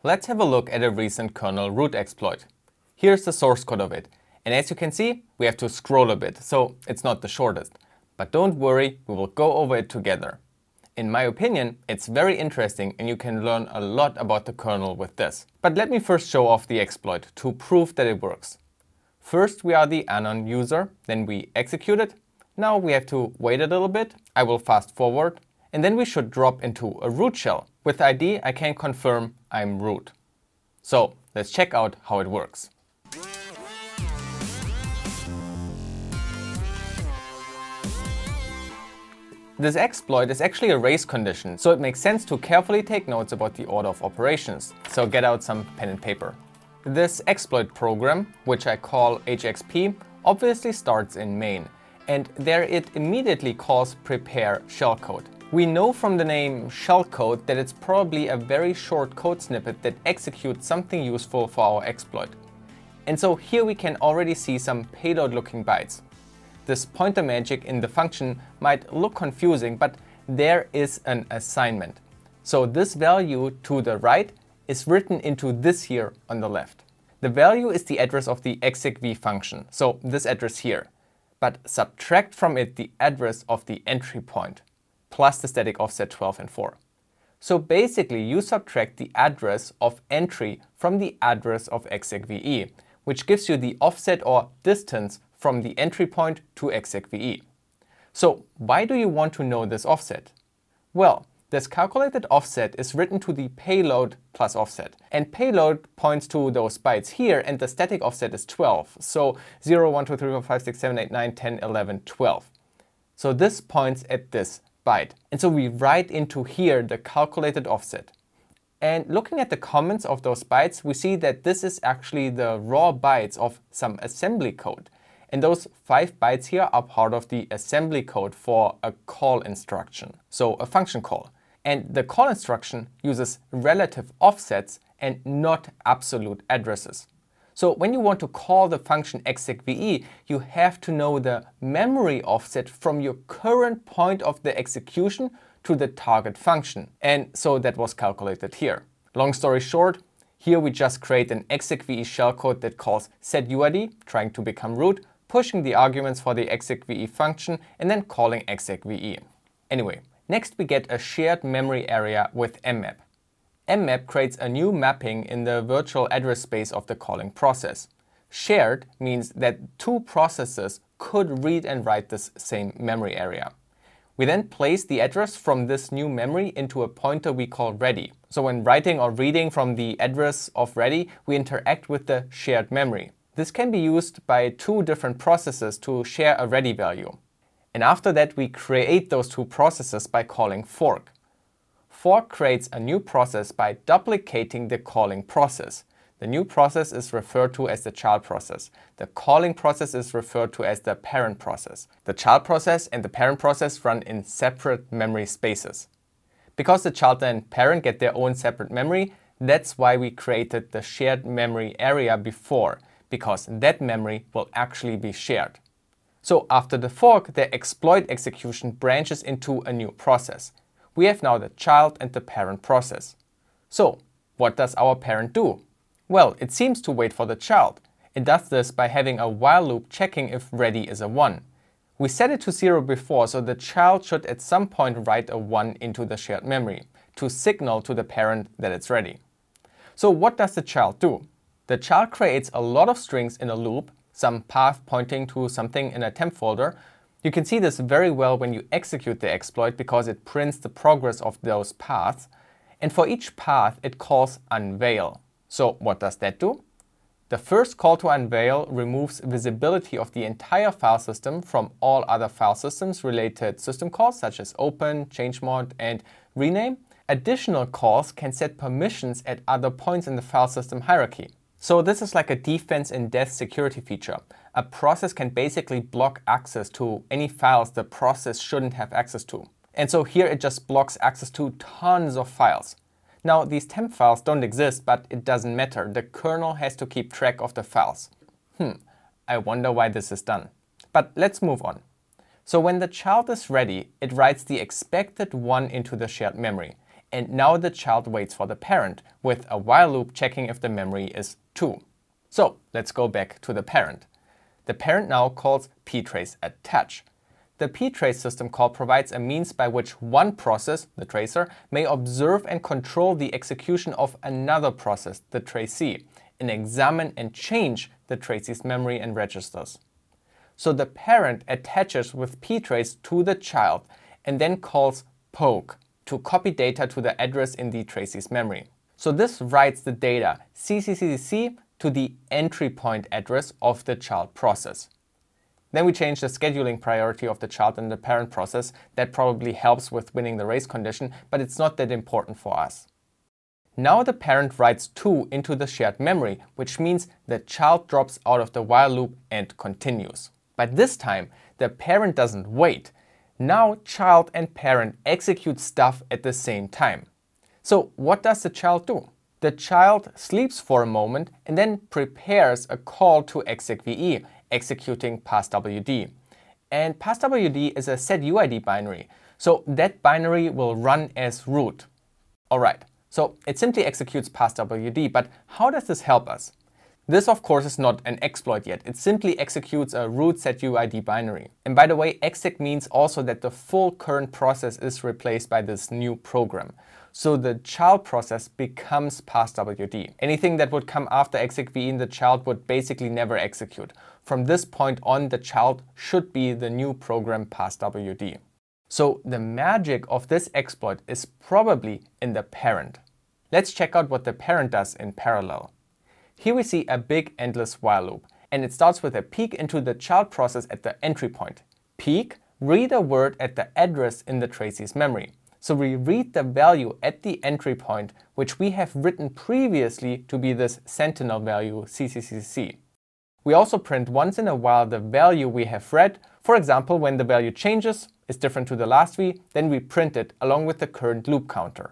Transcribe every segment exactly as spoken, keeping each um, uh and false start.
Let's have a look at a recent Kernel Root exploit. Here's the source code of it. And as you can see, we have to scroll a bit, so it's not the shortest. But don't worry, we will go over it together. In my opinion, it's very interesting and you can learn a lot about the kernel with this. But let me first show off the exploit to prove that it works. First we are the anon user, then we execute it. Now we have to wait a little bit. I will fast forward. And then we should drop into a root shell. With I D I can confirm I'm root. So let's check out how it works. This exploit is actually a race condition, so it makes sense to carefully take notes about the order of operations. So get out some pen and paper. This exploit program, which I call H X P, obviously starts in main, and there it immediately calls prepare shellcode. We know from the name Shellcode that it's probably a very short code snippet that executes something useful for our exploit. And so here we can already see some payload looking bytes. This pointer magic in the function might look confusing, but there is an assignment. So this value to the right is written into this here on the left. The value is the address of the execve function, so this address here. But subtract from it the address of the entry point, plus the static offset twelve and four. So basically you subtract the address of entry from the address of execve, which gives you the offset or distance from the entry point to execve. So why do you want to know this offset? Well, this calculated offset is written to the payload plus offset. And payload points to those bytes here, and the static offset is twelve. So zero, one, two, three, four, five, six, seven, eight, nine, ten, eleven, twelve. So this points at this byte. And so we write into here the calculated offset. And looking at the comments of those bytes, we see that this is actually the raw bytes of some assembly code. And those five bytes here are part of the assembly code for a call instruction, so a function call. And the call instruction uses relative offsets and not absolute addresses. So when you want to call the function execve, you have to know the memory offset from your current point of the execution to the target function. And so that was calculated here. Long story short, here we just create an execve shellcode that calls setUID, trying to become root, pushing the arguments for the execve function, and then calling execve. Anyway, next we get a shared memory area with mmap. Mmap creates a new mapping in the virtual address space of the calling process. Shared means that two processes could read and write this same memory area. We then place the address from this new memory into a pointer we call ready. So when writing or reading from the address of ready, we interact with the shared memory. This can be used by two different processes to share a ready value. And after that, we create those two processes by calling fork. Fork creates a new process by duplicating the calling process. The new process is referred to as the child process. The calling process is referred to as the parent process. The child process and the parent process run in separate memory spaces. Because the child and parent get their own separate memory, that's why we created the shared memory area before, because that memory will actually be shared. So after the fork, the exploit execution branches into a new process. We have now the child and the parent process. So what does our parent do? Well, it seems to wait for the child. It does this by having a while loop checking if ready is a one. We set it to zero before, so the child should at some point write a one into the shared memory to signal to the parent that it's ready. So what does the child do? The child creates a lot of strings in a loop, some path pointing to something in a temp folder. You can see this very well when you execute the exploit because it prints the progress of those paths. And for each path, it calls unveil. So what does that do? The first call to unveil removes visibility of the entire file system from all other file systems related system calls such as open, chmod, and rename. Additional calls can set permissions at other points in the file system hierarchy. So this is like a defense in depth security feature. A process can basically block access to any files the process shouldn't have access to. And so here it just blocks access to tons of files. Now these temp files don't exist, but it doesn't matter. The kernel has to keep track of the files. Hmm, I wonder why this is done. But let's move on. So when the child is ready, it writes the expected one into the shared memory. and now the child waits for the parent, with a while loop checking if the memory is two. So let's go back to the parent. The parent now calls ptrace attach. The ptrace system call provides a means by which one process, the tracer, may observe and control the execution of another process, the tracee, and examine and change the tracee's memory and registers. So the parent attaches with ptrace to the child and then calls poke to copy data to the address in the tracee's memory. So this writes the data ccccc to the entry point address of the child process. Then we change the scheduling priority of the child in the parent process. That probably helps with winning the race condition, but it's not that important for us. Now the parent writes two into the shared memory, which means the child drops out of the while loop and continues. But this time, the parent doesn't wait. Now child and parent execute stuff at the same time. So what does the child do? The child sleeps for a moment and then prepares a call to execve, executing passwd. And passwd is a setuid binary, so that binary will run as root. Alright, so it simply executes passwd, but how does this help us? This of course is not an exploit yet, it simply executes a root setuid binary. And by the way, exec means also that the full current process is replaced by this new program. So the child process becomes passwd. Anything that would come after execve in the child would basically never execute. From this point on, the child should be the new program passwd. So the magic of this exploit is probably in the parent. Let's check out what the parent does in parallel. Here we see a big endless while loop, and it starts with a peek into the child process at the entry point. Peek, read a word at the address in the tracee's memory. So we read the value at the entry point, which we have written previously to be this sentinel value ccccc. We also print once in a while the value we have read. For example, when the value changes, is different to the last v, then we print it along with the current loop counter.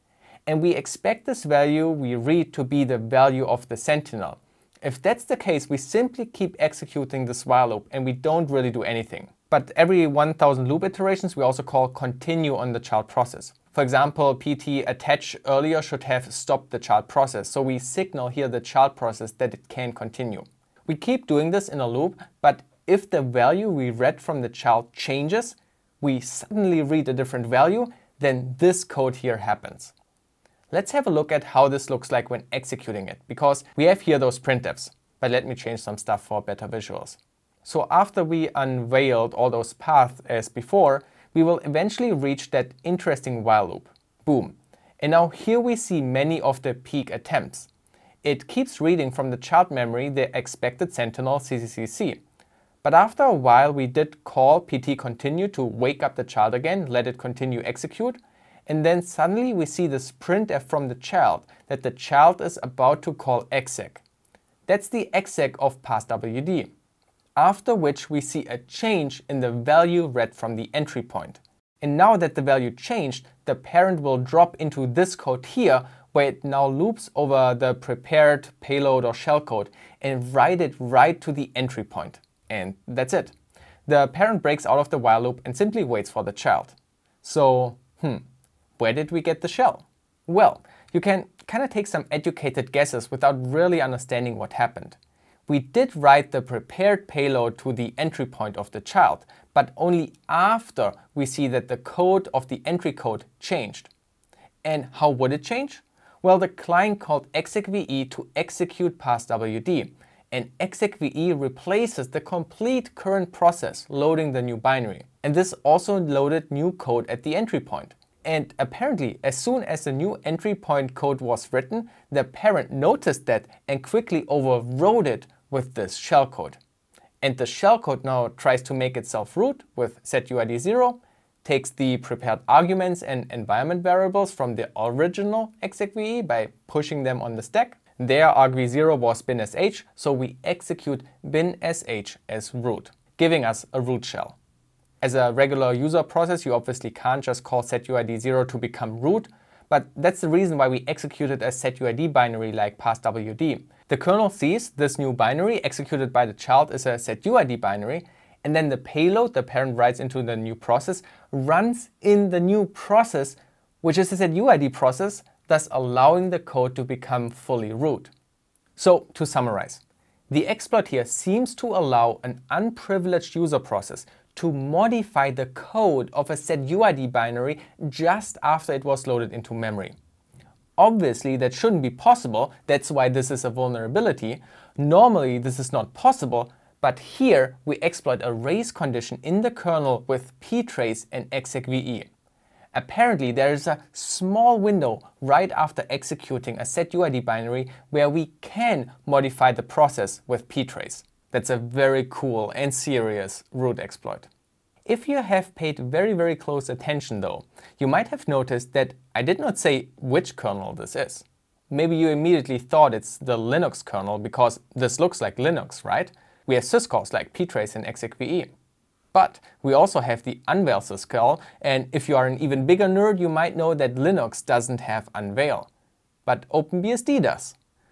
And we expect this value we read to be the value of the sentinel. If that's the case, we simply keep executing this while loop and we don't really do anything. But every one thousand loop iterations we also call continue on the child process. For example, pt attach earlier should have stopped the child process, so we signal here the child process that it can continue. We keep doing this in a loop, but if the value we read from the child changes, we suddenly read a different value, then this code here happens. Let's have a look at how this looks like when executing it, because we have here those printfs. But let me change some stuff for better visuals. So after we unveiled all those paths as before, we will eventually reach that interesting while loop. Boom. And now here we see many of the peek attempts. It keeps reading from the child memory the expected sentinel ccccc. But after a while we did call pt continue to wake up the child again, let it continue execute, and then suddenly we see this printf from the child that the child is about to call exec. That's the exec of passwd. After which we see a change in the value read from the entry point. And now that the value changed, the parent will drop into this code here, where it now loops over the prepared payload or shellcode and write it right to the entry point. And that's it. The parent breaks out of the while loop and simply waits for the child. So, hmm, where did we get the shell? Well, you can kind of take some educated guesses without really understanding what happened. We did write the prepared payload to the entry point of the child, but only after we see that the code of the entry code changed. And how would it change? Well, the client called execve to execute passwd, and execve replaces the complete current process loading the new binary. And this also loaded new code at the entry point. And apparently, as soon as the new entry point code was written, the parent noticed that and quickly overrode it with this shellcode. And the shellcode now tries to make itself root with setuid zero, takes the prepared arguments and environment variables from the original execve by pushing them on the stack. There argv zero was bin sh, so we execute bin sh as root, giving us a root shell. As a regular user process, you obviously can't just call setuid zero to become root, but that's the reason why we executed a setuid binary like passwd. The kernel sees this new binary executed by the child is a setuid binary, and then the payload the parent writes into the new process runs in the new process which is a setuid process, thus allowing the code to become fully root. So, to summarize, the exploit here seems to allow an unprivileged user process to modify the code of a setuid binary just after it was loaded into memory. Obviously, that shouldn't be possible, that's why this is a vulnerability. Normally, this is not possible, but here we exploit a race condition in the kernel with ptrace and execve. Apparently, there is a small window right after executing a setuid binary where we can modify the process with ptrace. That's a very cool and serious root exploit. If you have paid very, very close attention though, you might have noticed that I did not say which kernel this is. Maybe you immediately thought it's the Linux kernel because this looks like Linux, right? We have syscalls like ptrace and execve. But we also have the unveil syscall, and if you are an even bigger nerd, you might know that Linux doesn't have unveil, but OpenBSD does.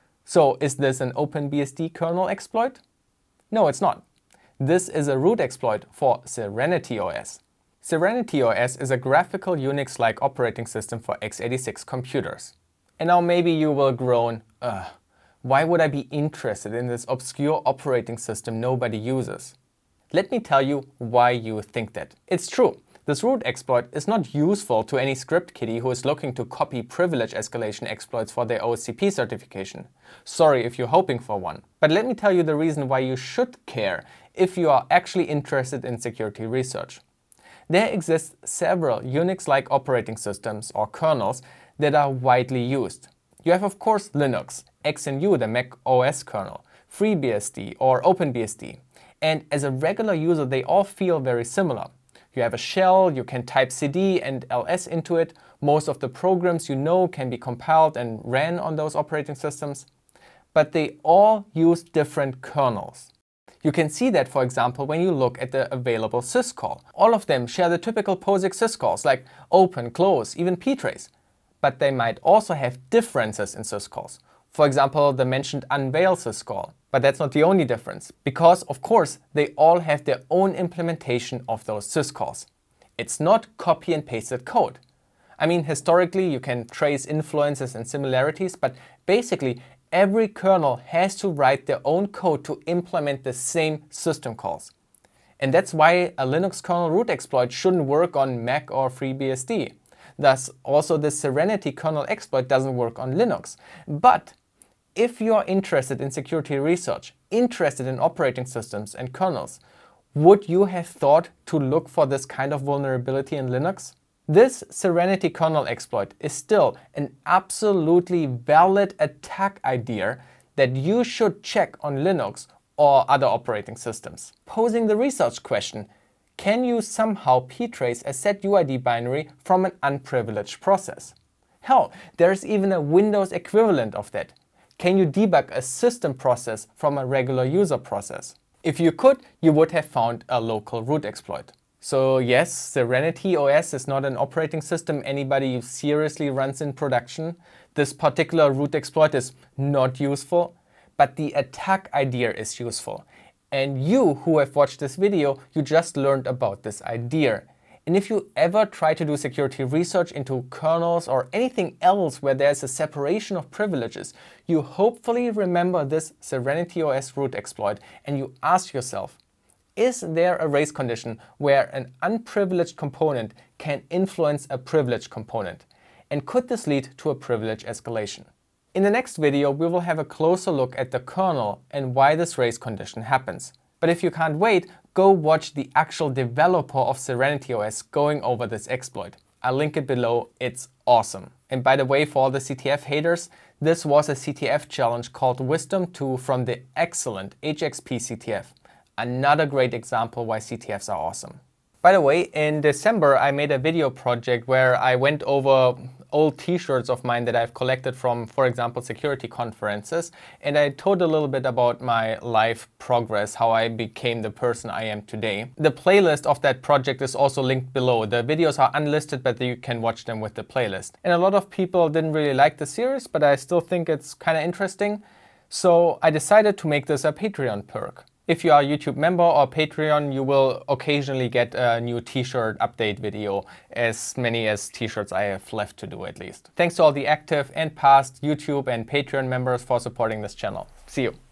So is this an OpenBSD kernel exploit? No, it's not. This is a root exploit for Serenity O S. Serenity O S is a graphical Unix-like operating system for x eighty-six computers. And now maybe you will groan, ugh, why would I be interested in this obscure operating system nobody uses? Let me tell you why you think that. It's true, this root exploit is not useful to any script kiddie who is looking to copy privilege escalation exploits for their O S C P certification. Sorry if you're hoping for one. But let me tell you the reason why you should care if you are actually interested in security research. There exist several Unix-like operating systems or kernels that are widely used. You have of course Linux, X N U, the Mac O S kernel, FreeBSD or OpenBSD. And as a regular user, they all feel very similar. You have a shell, you can type cd and ls into it. Most of the programs you know can be compiled and ran on those operating systems. But they all use different kernels. You can see that, for example, when you look at the available syscall. All of them share the typical POSIX syscalls like open, close, even ptrace. But they might also have differences in syscalls. For example, the mentioned unveil syscall. But that's not the only difference, because of course they all have their own implementation of those syscalls. It's not copy and pasted code. I mean, historically you can trace influences and similarities, but basically every kernel has to write their own code to implement the same system calls. And that's why a Linux kernel root exploit shouldn't work on Mac or FreeBSD. Thus, also the Serenity kernel exploit doesn't work on Linux. But if you are interested in security research, interested in operating systems and kernels, would you have thought to look for this kind of vulnerability in Linux? This Serenity kernel exploit is still an absolutely valid attack idea that you should check on Linux or other operating systems. Posing the research question, can you somehow ptrace a setuid binary from an unprivileged process? Hell, there's even a Windows equivalent of that. Can you debug a system process from a regular user process? If you could, you would have found a local root exploit. So yes, Serenity O S is not an operating system anybody seriously runs in production. This particular root exploit is not useful, but the attack idea is useful. And you who have watched this video, you just learned about this idea. And if you ever try to do security research into kernels or anything else where there's a separation of privileges, you hopefully remember this Serenity O S root exploit and you ask yourself, is there a race condition where an unprivileged component can influence a privileged component? And could this lead to a privilege escalation? In the next video, we will have a closer look at the kernel and why this race condition happens. But if you can't wait, go watch the actual developer of Serenity O S going over this exploit. I'll link it below, it's awesome. And by the way, for all the C T F haters, this was a C T F challenge called Wisdom two from the excellent H X P C T F. Another great example why C T Fs are awesome. By the way, in December I made a video project where I went over old t-shirts of mine that I've collected from, for example, security conferences, and I told a little bit about my life progress, how I became the person I am today. The playlist of that project is also linked below. The videos are unlisted, but you can watch them with the playlist. And a lot of people didn't really like the series, but I still think it's kind of interesting. So I decided to make this a Patreon perk. If you are a YouTube member or Patreon, you will occasionally get a new t-shirt update video, as many as t-shirts I have left to do at least. Thanks to all the active and past YouTube and Patreon members for supporting this channel. See you.